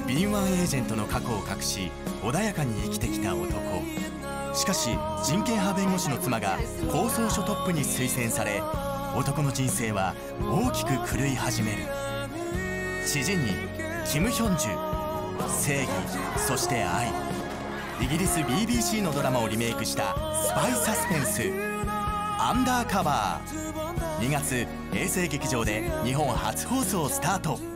敏腕エージェントの過去を隠し穏やかに生きてきた男。しかし人権派弁護士の妻が公捜処トップに推薦され、男の人生は大きく狂い始める。知人にキム・ヒョンジュ、正義、そして愛。イギリス BBC のドラマをリメイクしたスパイサスペンス「アンダーカバー」。2月衛星劇場で日本初放送スタート。